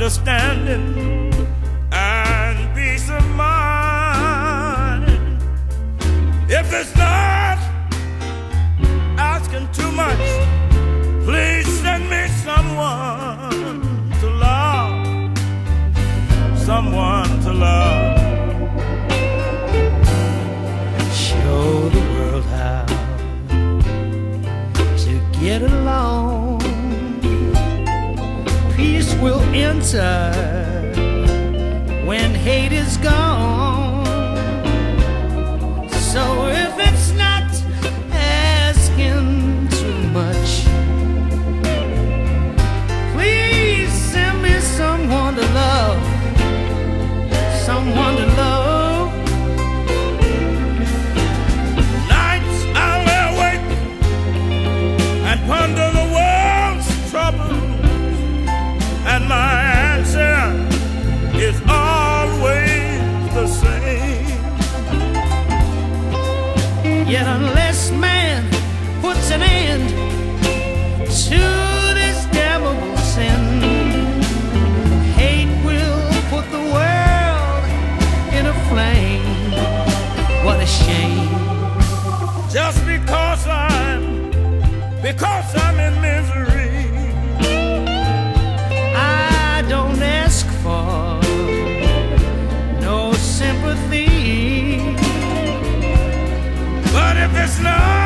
understanding and peace of mind. If it's not asking too much, please send me someone to love, someone to love. Show the world how to get along. Peace will enter when hate is gone. So if it's not asking too much, please send me someone to love, someone to love. Nights I lay awake and ponder the world's troubles, and my answer is always the same. Yet unless man puts an end to this damnable sin, hate will put the world in a flame. What a shame. Just because I'm in misery, I don't ask for no sympathy. but if it's not